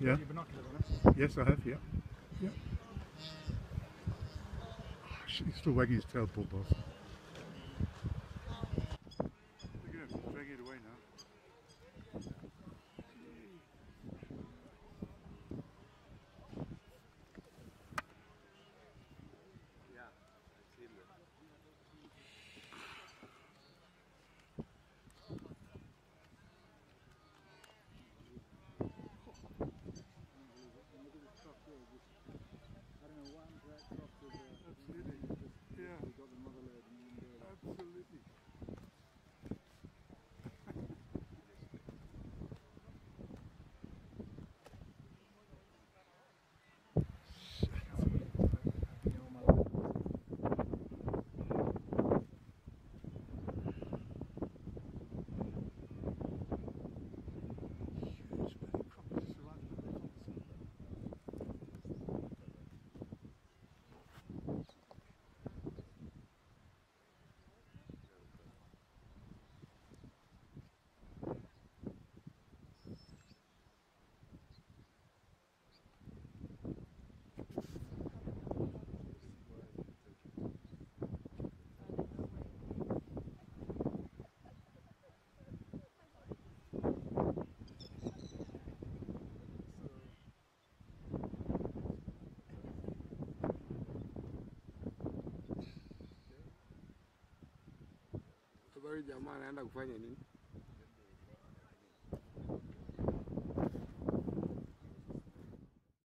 Yeah. Your binoculars on us? Yes, I have. Yeah. Yeah. Oh, shit, he's still wagging his tail, poor boss. Look at him, he's dragging it away now. Yeah, I've seen that. Absolutely. Yeah. Absolutely. Habari jamaa anaenda kufanya nini?